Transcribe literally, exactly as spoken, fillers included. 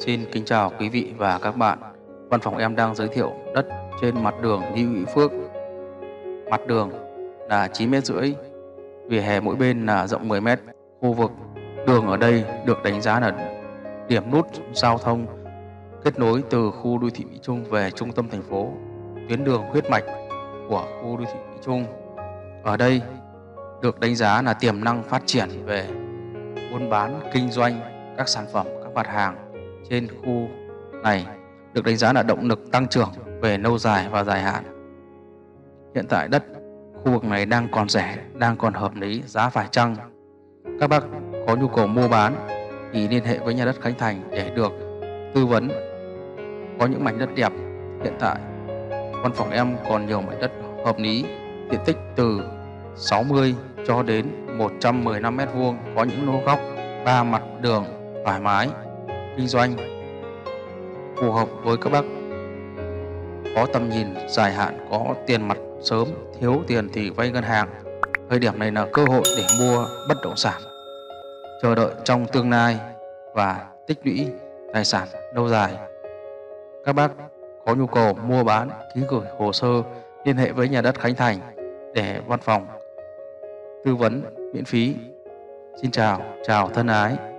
Xin kính chào quý vị và các bạn. Văn phòng em đang giới thiệu đất trên mặt đường Như Ý Phước. Mặt đường là chín mét rưỡi, vỉa hè mỗi bên là rộng mười mét. Khu vực đường ở đây được đánh giá là điểm nút giao thông kết nối từ khu đô thị Mỹ Trung về trung tâm thành phố, tuyến đường huyết mạch của khu đô thị Mỹ Trung. Ở đây được đánh giá là tiềm năng phát triển về buôn bán, kinh doanh các sản phẩm, các mặt hàng trên khu này được đánh giá là động lực tăng trưởng về lâu dài và dài hạn. Hiện tại đất khu vực này đang còn rẻ, đang còn hợp lý, giá phải chăng. Các bác có nhu cầu mua bán thì liên hệ với nhà đất Khánh Thành để được tư vấn. Có những mảnh đất đẹp. Hiện tại văn phòng em còn nhiều mảnh đất hợp lý, diện tích từ sáu mươi cho đến một trăm mười lăm mét vuông, có những lô góc ba mặt đường thoải mái kinh doanh, phù hợp với các bác có tầm nhìn dài hạn, có tiền mặt sớm, thiếu tiền thì vay ngân hàng. Thời điểm này là cơ hội để mua bất động sản, chờ đợi trong tương lai và tích lũy tài sản lâu dài. Các bác có nhu cầu mua bán, ký gửi hồ sơ, liên hệ với nhà đất Khánh Thành để văn phòng tư vấn miễn phí. Xin chào, chào thân ái.